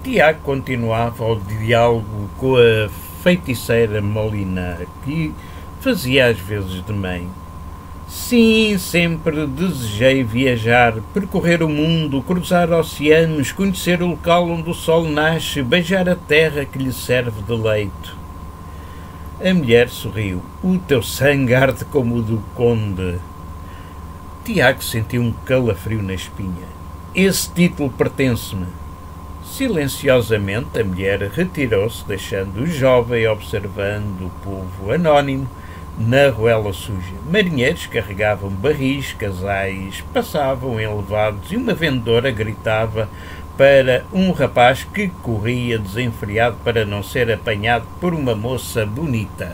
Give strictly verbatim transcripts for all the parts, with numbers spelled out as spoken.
Tiago continuava o diálogo com a feiticeira Molina, que fazia às vezes de mãe. Sim, sempre desejei viajar, percorrer o mundo, cruzar oceanos, conhecer o local onde o sol nasce, beijar a terra que lhe serve de leito. A mulher sorriu. O teu sangue arde como o do conde. Tiago sentiu um calafrio na espinha. Esse título pertence-me. Silenciosamente a mulher retirou-se, deixando o jovem observando o povo anónimo na ruela suja. Marinheiros carregavam barris, casais passavam enlevados e uma vendedora gritava para um rapaz que corria desenfreado para não ser apanhado por uma moça bonita.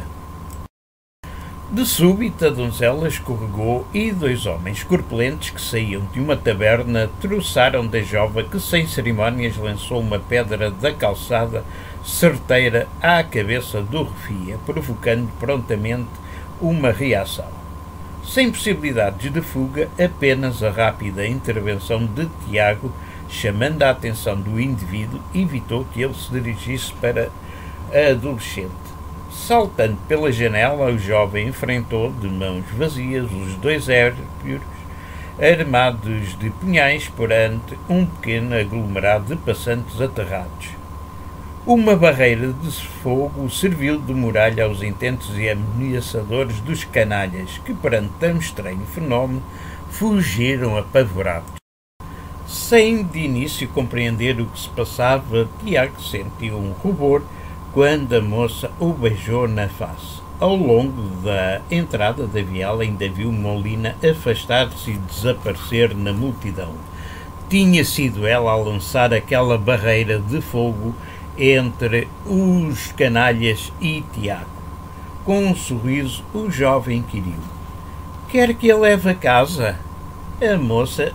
De súbito a donzela escorregou e dois homens corpulentes que saíam de uma taberna troçaram da jovem que sem cerimónias lançou uma pedra da calçada certeira à cabeça do refia, provocando prontamente uma reação. Sem possibilidades de fuga, apenas a rápida intervenção de Tiago, chamando a atenção do indivíduo, evitou que ele se dirigisse para a adolescente. Saltando pela janela, o jovem enfrentou, de mãos vazias, os dois érpios, armados de punhais, perante um pequeno aglomerado de passantes aterrados. Uma barreira de fogo serviu de muralha aos intentos e ameaçadores dos canalhas, que, perante tão estranho fenómeno, fugiram apavorados. Sem de início compreender o que se passava, Tiago sentiu um rubor quando a moça o beijou na face. Ao longo da entrada da viela ainda viu Molina afastar-se e desaparecer na multidão. Tinha sido ela a lançar aquela barreira de fogo entre os canalhas e Tiago. Com um sorriso, o jovem inquiriu: "Quer que a leve a casa?" A moça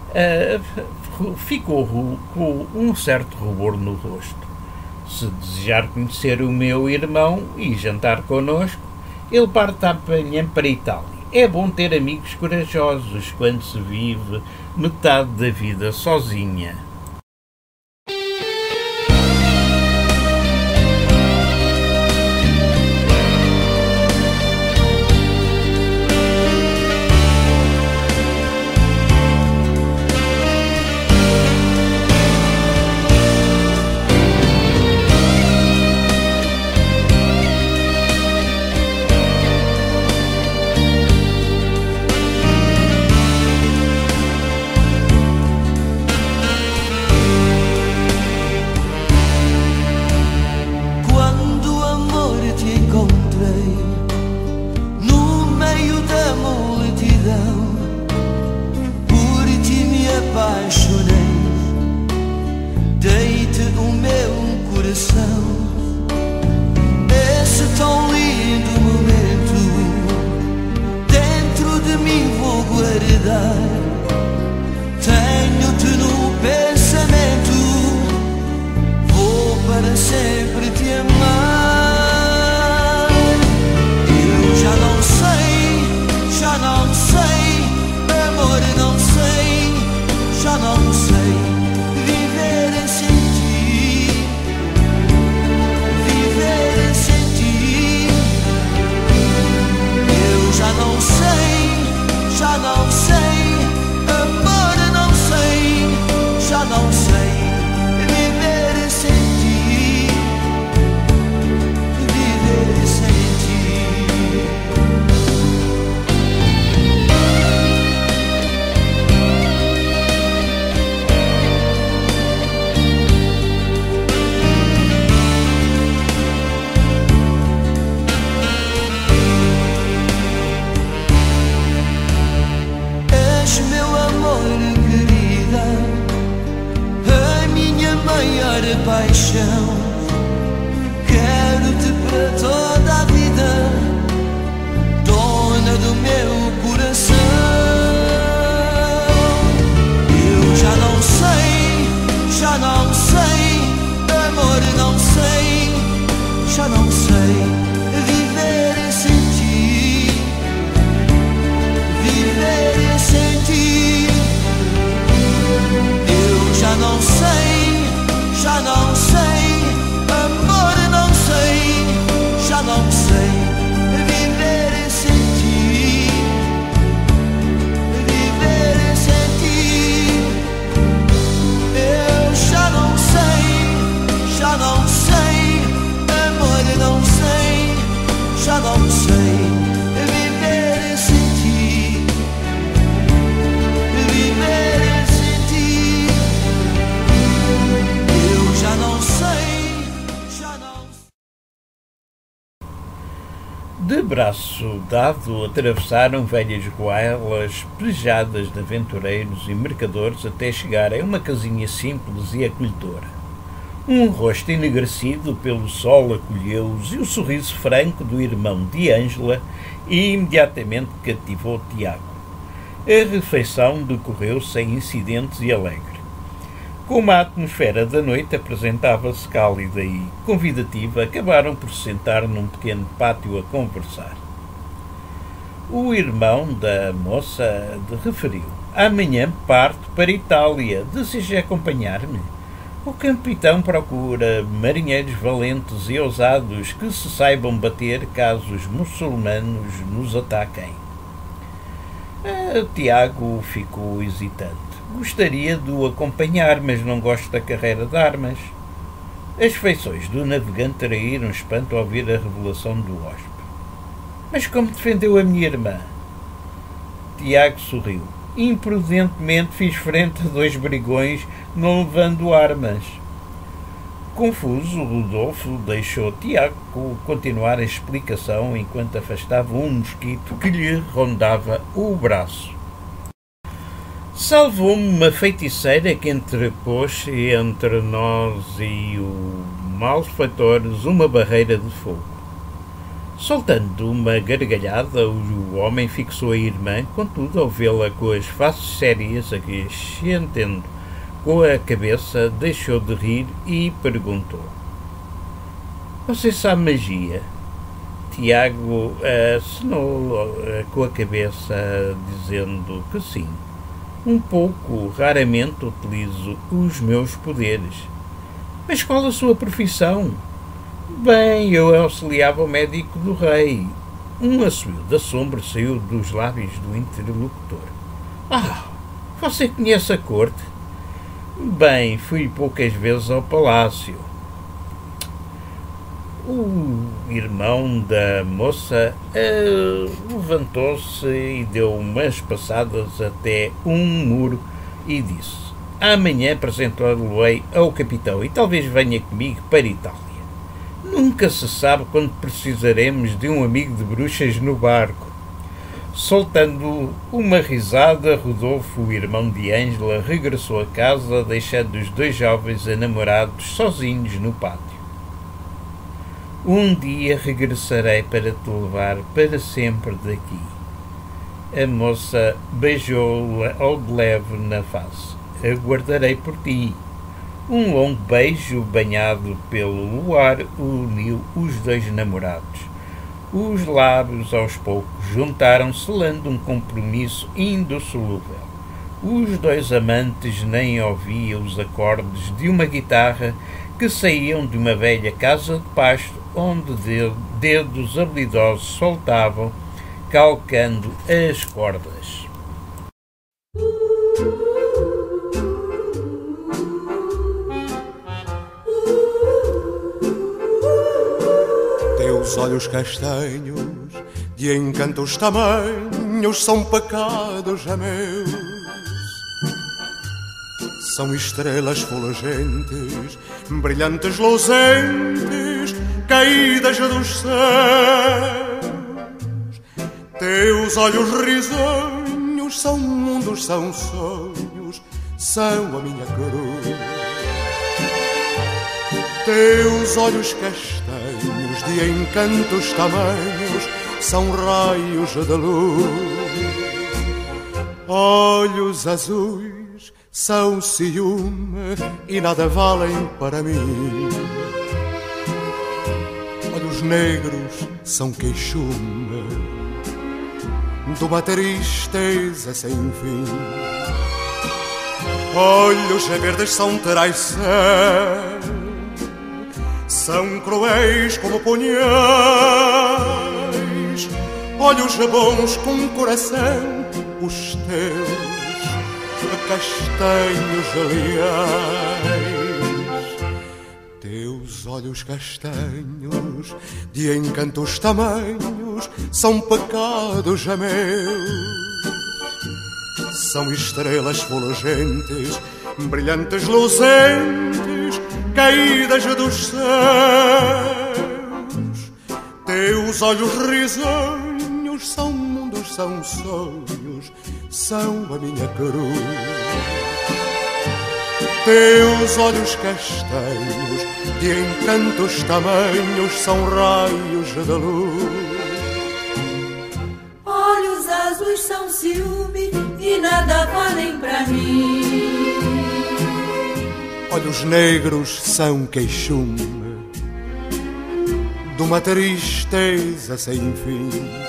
uh, ficou com um certo rubor no rosto. "Se desejar conhecer o meu irmão e jantar connosco, ele parte amanhã para a Itália. É bom ter amigos corajosos quando se vive metade da vida sozinha." Esse tão lindo momento dentro de mim vou guardar. Tenho-te no pensamento, vou para sempre te amar. Eu já não sei, já não sei, amor, não sei, já não sei viver sem ti, viver sem ti. Eu já não sei, já não sei, amor, não sei, já não sei viver sem ti, viver sem ti. És meu amor, querida, a minha maior paixão. Quero-te para toda a vida, dona do meu coração. Eu já não sei, já não sei, amor, não sei, já não sei viver sem ti, viver sem ti. Eu já não sei, já não De braço dado, atravessaram velhas goelas pejadas de aventureiros e mercadores até chegar a uma casinha simples e acolhedora. Um rosto enegrecido pelo sol acolheu-os e o sorriso franco do irmão de Ângela imediatamente cativou Tiago. A refeição decorreu sem incidentes e alegre. Como a atmosfera da noite apresentava-se cálida e convidativa, acabaram por se sentar num pequeno pátio a conversar. O irmão da moça referiu: amanhã parto para a Itália, deseja acompanhar-me? O capitão procura marinheiros valentes e ousados que se saibam bater caso os muçulmanos nos ataquem. Ah, Tiago ficou hesitante. Gostaria de o acompanhar, mas não gosto da carreira de armas. As feições do navegante traíram espanto ao ouvir a revelação do hóspede. Mas como defendeu a minha irmã? Tiago sorriu. Imprudentemente fiz frente a dois brigões, não levando armas. Confuso, Rodolfo deixou Tiago continuar a explicação enquanto afastava um mosquito que lhe rondava o braço. Salvou-me uma feiticeira que interpôs entre nós e o malfeitores uma barreira de fogo. Soltando uma gargalhada, o homem fixou a irmã, contudo, ao vê-la com as faces sérias, acrescentando com a cabeça, deixou de rir e perguntou: você sabe magia? Tiago acenou uh, com a cabeça, dizendo que sim. Um pouco, raramente utilizo os meus poderes. Mas qual a sua profissão? Bem, eu auxiliava o médico do rei. Um assobio de assombro saiu dos lábios do interlocutor. Ah, você conhece a corte? Bem, fui poucas vezes ao palácio. O irmão da moça uh, levantou-se e deu umas passadas até um muro e disse: amanhã apresento-lo-ei ao capitão e talvez venha comigo para a Itália. Nunca se sabe quando precisaremos de um amigo de bruxas no barco. Soltando uma risada, Rodolfo, o irmão de Ângela, regressou a casa, deixando os dois jovens enamorados sozinhos no pátio. Um dia regressarei para te levar para sempre daqui. A moça beijou-o ao de leve na face. Aguardarei por ti. Um longo beijo banhado pelo luar uniu os dois namorados. Os lábios aos poucos juntaram-se, selando um compromisso indissolúvel. Os dois amantes nem ouviam os acordes de uma guitarra que saíam de uma velha casa de pasto, onde dedos habilidosos soltavam, calcando as cordas. Teus olhos castanhos, de encantos tamanhos, são pecados a meus. São estrelas fulgentes, brilhantes luzentes, caídas dos céus. Teus olhos risonhos são mundos, são sonhos, são a minha cruz. Teus olhos castanhos, de encantos tamanhos, são raios de luz. Olhos azuis são ciúme e nada valem para mim. Olhos negros são queixume de uma tristeza sem fim. Olhos verdes são traição, são cruéis como punhais. Olhos bons com coração, os teus castanhos aliás. Teus olhos castanhos, de encantos tamanhos, são pecados a meus. São estrelas fulgentes, brilhantes luzentes, caídas dos céus. Teus olhos risonhos são mundos, são sonhos, são a minha cruz. Teus olhos castanhos, de encantos tamanhos, são raios de luz. Olhos azuis são ciúme e nada valem pra mim. Olhos negros são queixume de uma tristeza sem fim.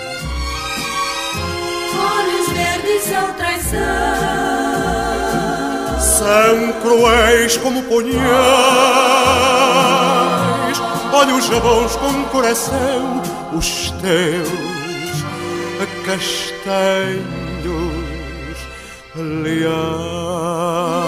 Olhos verdes são traição. São cruéis como punhais. Olhos bons com coração, os teus castanhos leais.